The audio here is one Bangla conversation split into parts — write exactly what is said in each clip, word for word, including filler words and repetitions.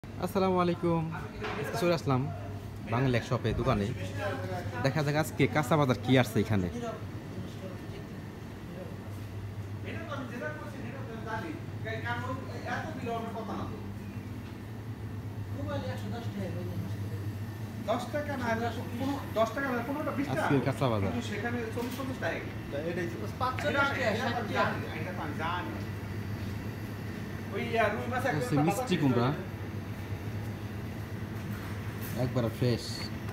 আসসালামু আলাইকুম। আজকে চলে আসলাম বাংলা এক শপে দোকানে। দেখা যাক আজকে কাঁচা বাজার কি আসছে এখানে। আজকে কাঁচা বাজার হচ্ছে মিষ্টি কুমড়া একবার ফ্রেশ,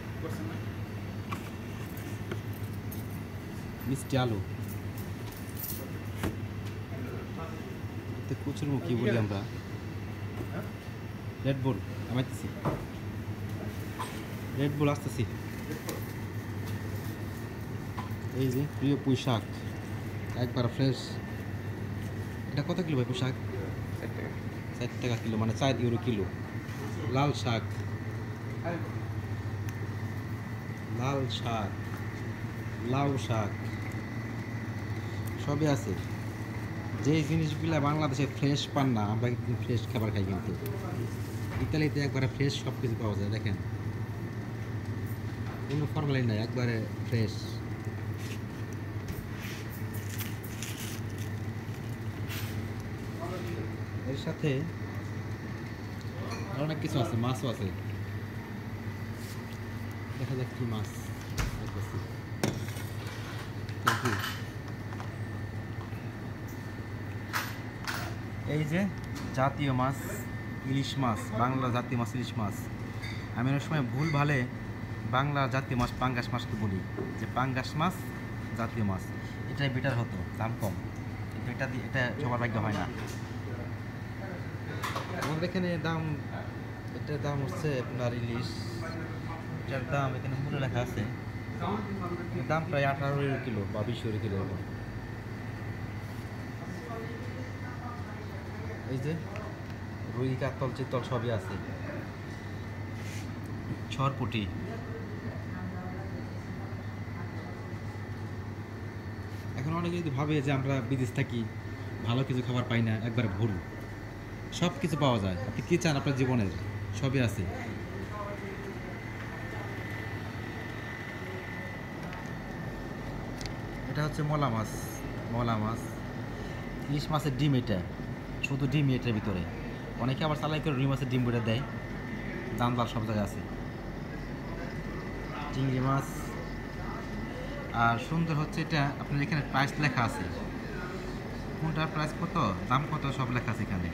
মিষ্টি আলু, কুচুর মুখী বলি আমরা, রেড বুল আমাইতেছি, রেড বুল আসতেছি। এই যে প্রিয় পুঁই শাক একবার ফ্রেশ। এটা কত কিলো ভাই পুঁই শাক? ষাট টাকা কিলো, মানে চার ইউরো কিলো। লাল শাক, লাল শাক, লাউ শাক সবই আছে। যে জিনিসগুলো বাংলাদেশে ফ্রেশ পান না, আমরা কিন্তু ফ্রেশ খাবার খাই, কিন্তু ইতালিতে একবারে ফ্রেশ সব কিছু পাওয়া যায়। দেখেন কোনো ফর্মালিন নাই, একবারে ফ্রেশ। এর সাথে অনেক কিছু আছে, মাছও আছে। দেখা যাক কি মাছ। এই যে জাতীয় মাছ ইলিশ মাছ, বাংলা জাতীয় মাছ ইলিশ মাছ। আমি অনেক সময় ভুল ভালে বাংলা জাতীয় মাছ পাঙ্গাস মাছকে বলি যে পাঙ্গাস মাছ জাতীয় মাছ। এটাই বেটার হতো, দাম কম, কিন্তু এটা দিয়ে এটা সবার ভাগ্য হয় না। আমাদের এখানে দাম, এটার দাম হচ্ছে আপনার ইলিশ, এটার দাম এখানে মূল্য লেখা আছে, দাম প্রায় আঠারো ইউরো কিলো বা বিশ ইউরো কিলো এরকম। এই যে রুই, কাতল, চিতল সবই আছে। ছরপুটি, এখন অনেকে যদি ভাবে যে আমরা বিদেশ থাকি ভালো কিছু খাবার পাই না, একবার ভুল। সব কিছু পাওয়া যায়, আপনি কী চান আপনার জীবনের, সবই আছে। এটা হচ্ছে মলা মাছ, মলা মাছ ইলিশ মাছের ডিম, এটা শুধু ডিম এটার ভিতরে। অনেকে আবার চালাই করে রুই মাছের ডিম বেটে দেয়, দাম দাম সব জায়গায় আছে। চিংড়ি মাছ, আর সুন্দর হচ্ছে এটা আপনার এখানে প্রাইস লেখা আছে, কোনটার প্রাইস কত, দাম কত, সব লেখা আছে এখানে।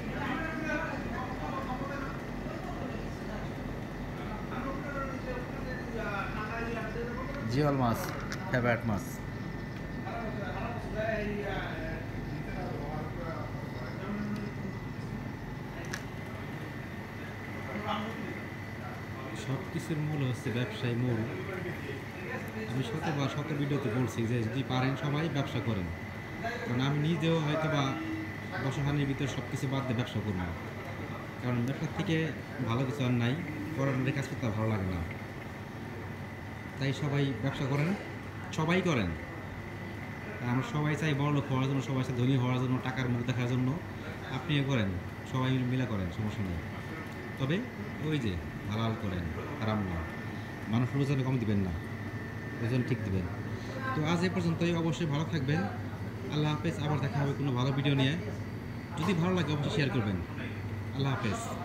জিওল মাছ ফেভারিট মাছ। সব কিছুর মূল হচ্ছে ব্যবসায়ী মূল। আমি শতবার শত ভিডিওতে বলছি যে যদি পারেন সবাই ব্যবসা করেন, কারণ আমি নিজেও হয়তো বা দশহানির ভিতরে সব কিছু বাদ দিয়ে ব্যবসা করবো, কারণ ব্যবসার থেকে ভালো কিছু আর নাই, পড়ানোর কাজ করতে ভালো লাগে না। তাই সবাই ব্যবসা করেন, সবাই করেন। আমরা সবাই চাই বড় লোক হওয়ার জন্য, সবাই চাই ধনী হওয়ার জন্য, টাকার মুখ দেখার জন্য। আপনিও করেন, সবাই মিলে করেন, সমস্যা নেই। তবে ওই যে হালাল করেন, হারাম না। মানুষের ওজনে কম দিবেন না, ওজন ঠিক দিবেন। তো আজ এ পর্যন্তই, অবশ্যই ভালো থাকবেন। আল্লাহ হাফেজ। আবার দেখা হবে কোনো ভালো ভিডিও নিয়ে। যদি ভালো লাগে অবশ্যই শেয়ার করবেন। আল্লাহ হাফেজ।